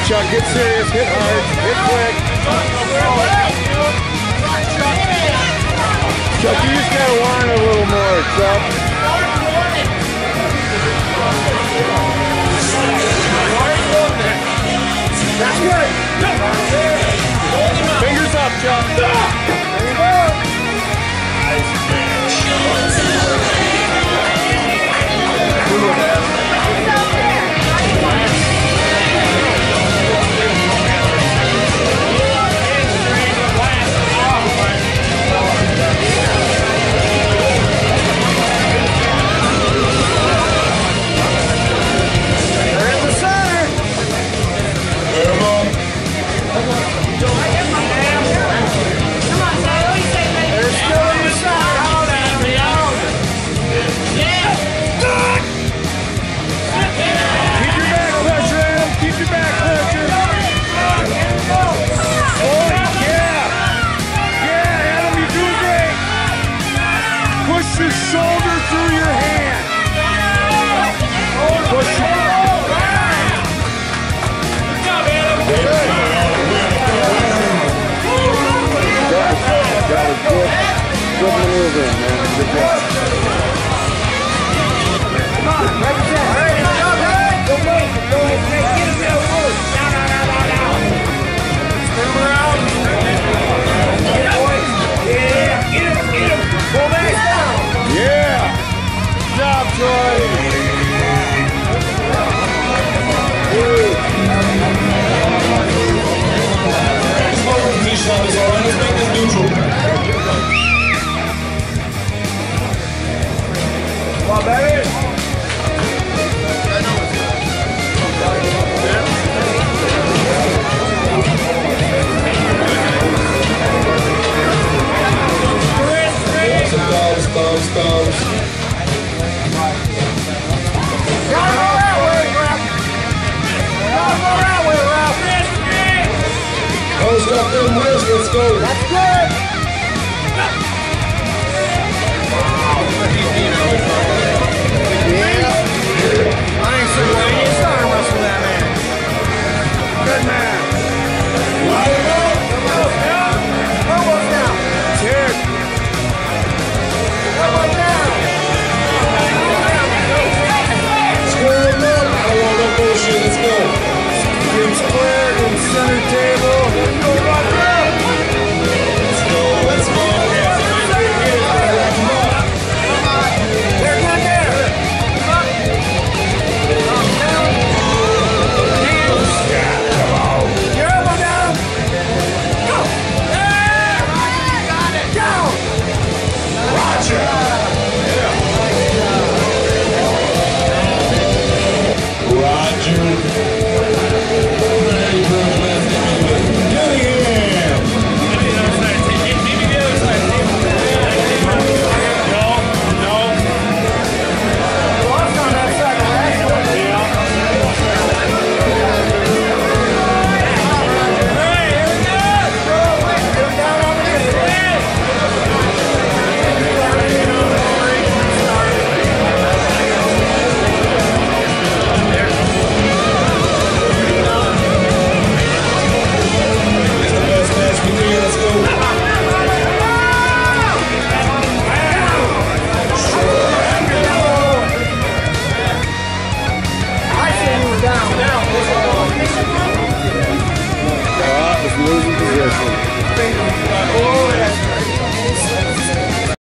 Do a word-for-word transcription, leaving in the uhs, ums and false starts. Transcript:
Chuck, get serious, hit hard, hit quick. Chuck, you just gotta want a little more, Chuck. That's good. Fingers up, Chuck. There you go. Your shoulder through your hand. Push it. Good job, Adam. Good. That was good. Good maneuvering, man. Good job. Come on, right there. All right, good job, man. Go, go. Go ahead, Snake. Get him there. Down, down, down, down, down. Spin him around. Get him, boys. Yeah, get him, get him. Pull back down. Yeah! Good job, Troy! T-shot is all right. Let's make this neutral. Come on, baby! Thumbs, thumbs, thumbs. Gotta go that way, Ralph! Gotta go that way, Ralph! Post up them wrists, let's go. That's good! Yeah. I ain't so well. You need to arm wrestle that man. Good man. Light it up. Elbows down. Cheers. Elbows down. Square them up. I don't want no bullshit. Let's go. Get squared in center table. Let's go, Roger. Let's go. Let's go. There, good there. Come on. Your elbow down. Go. There. Got it. Go. Roger. Roger. Losing position.